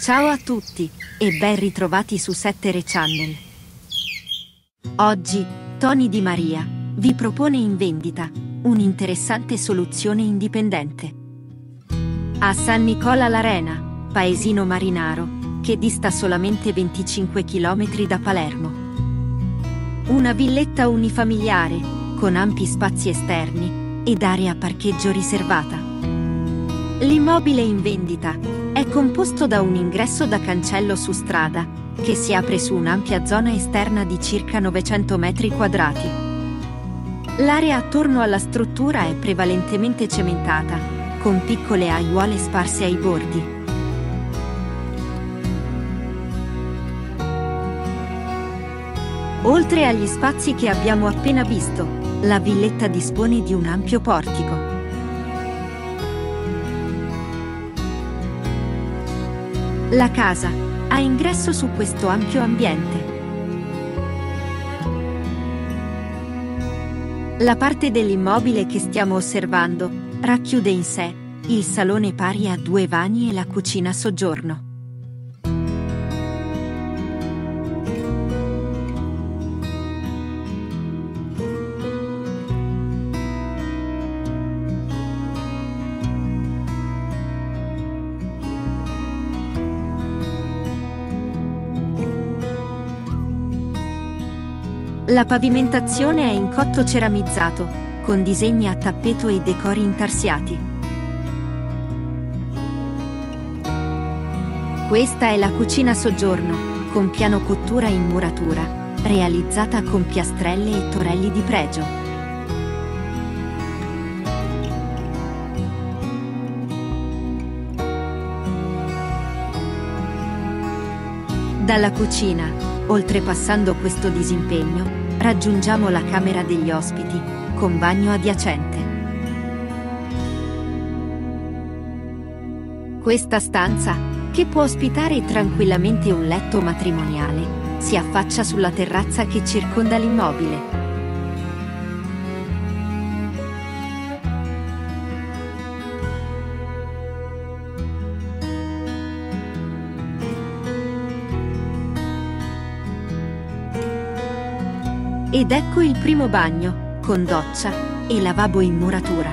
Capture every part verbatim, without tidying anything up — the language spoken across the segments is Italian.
Ciao a tutti e ben ritrovati su Settere Channel. Oggi Tony Di Maria vi propone in vendita un'interessante soluzione indipendente. A San Nicola l'Arena, paesino marinaro, che dista solamente venticinque chilometri da Palermo. Una villetta unifamiliare, con ampi spazi esterni ed area parcheggio riservata. L'immobile in vendita è composto da un ingresso da cancello su strada, che si apre su un'ampia zona esterna di circa novecento metri quadrati. L'area attorno alla struttura è prevalentemente cementata, con piccole aiuole sparse ai bordi. Oltre agli spazi che abbiamo appena visto, la villetta dispone di un ampio portico. La casa ha ingresso su questo ampio ambiente. La parte dell'immobile che stiamo osservando racchiude in sé il salone pari a due vani e la cucina soggiorno. La pavimentazione è in cotto ceramizzato, con disegni a tappeto e decori intarsiati. Questa è la cucina soggiorno, con piano cottura in muratura, realizzata con piastrelle e torelli di pregio. Dalla cucina, oltrepassando questo disimpegno, raggiungiamo la camera degli ospiti, con bagno adiacente. Questa stanza, che può ospitare tranquillamente un letto matrimoniale, si affaccia sulla terrazza che circonda l'immobile. Ed ecco il primo bagno, con doccia e lavabo in muratura.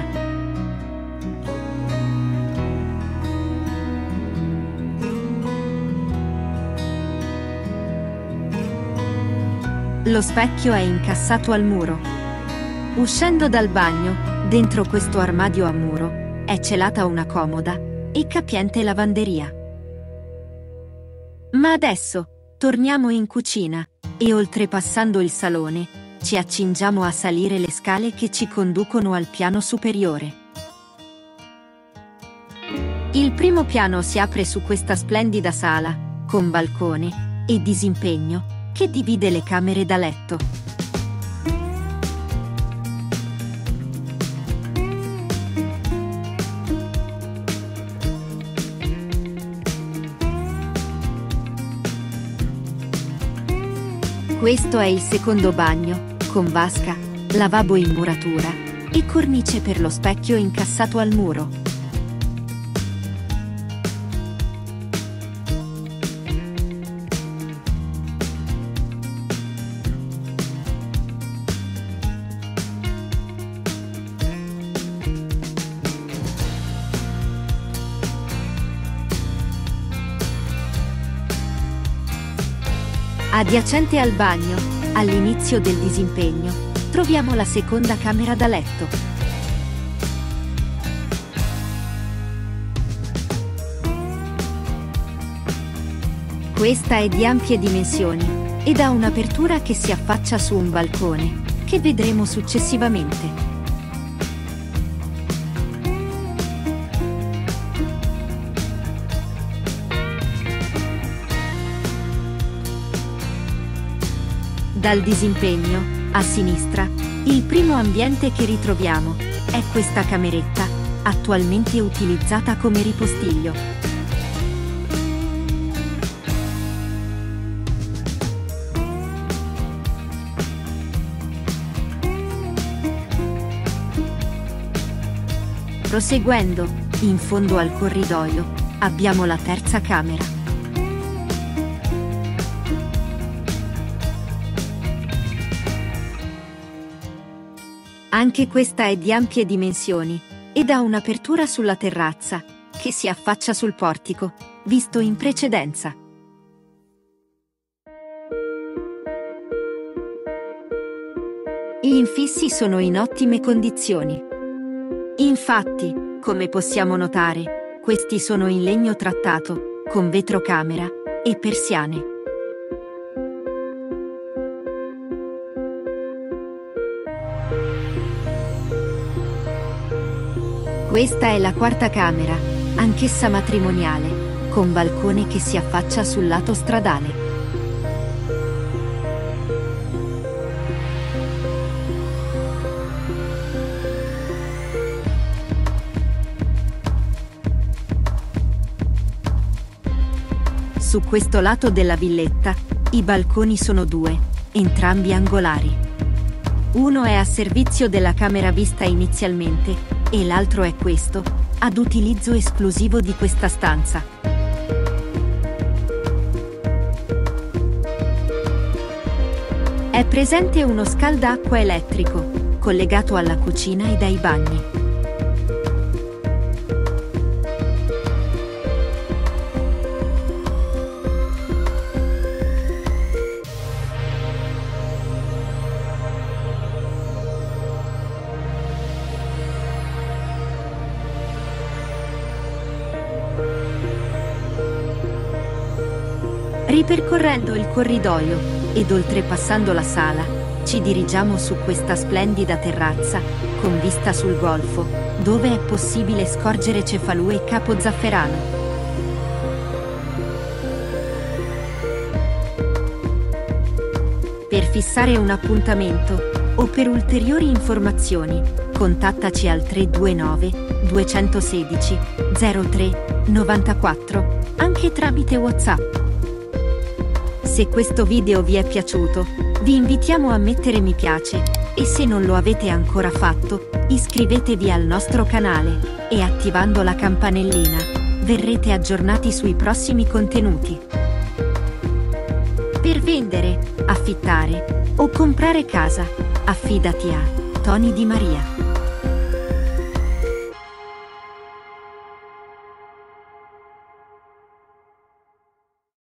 Lo specchio è incassato al muro. Uscendo dal bagno, dentro questo armadio a muro, è celata una comoda e capiente lavanderia. Ma adesso, torniamo in cucina. E oltrepassando il salone, ci accingiamo a salire le scale che ci conducono al piano superiore. Il primo piano si apre su questa splendida sala, con balcone e disimpegno, che divide le camere da letto. Questo è il secondo bagno, con vasca, lavabo in muratura e cornice per lo specchio incassato al muro. Adiacente al bagno, all'inizio del disimpegno, troviamo la seconda camera da letto. Questa è di ampie dimensioni ed ha un'apertura che si affaccia su un balcone, che vedremo successivamente. Dal disimpegno, a sinistra, il primo ambiente che ritroviamo è questa cameretta, attualmente utilizzata come ripostiglio. Proseguendo, in fondo al corridoio, abbiamo la terza camera. Anche questa è di ampie dimensioni ed ha un'apertura sulla terrazza che si affaccia sul portico, visto in precedenza. Gli infissi sono in ottime condizioni. Infatti, come possiamo notare, questi sono in legno trattato, con vetrocamera e persiane. Questa è la quarta camera, anch'essa matrimoniale, con balcone che si affaccia sul lato stradale. Su questo lato della villetta, i balconi sono due, entrambi angolari. Uno è a servizio della camera vista inizialmente, e l'altro è questo, ad utilizzo esclusivo di questa stanza. È presente uno scaldacqua elettrico, collegato alla cucina ed ai bagni. Ripercorrendo il corridoio ed oltrepassando la sala, ci dirigiamo su questa splendida terrazza, con vista sul golfo, dove è possibile scorgere Cefalù e Capo Zafferano. Per fissare un appuntamento o per ulteriori informazioni, contattaci al tre due nove due uno sei zero tre nove quattro, anche tramite WhatsApp. Se questo video vi è piaciuto, vi invitiamo a mettere mi piace e se non lo avete ancora fatto, iscrivetevi al nostro canale e attivando la campanellina, verrete aggiornati sui prossimi contenuti. Per vendere, affittare o comprare casa, affidati a Tony Di Maria.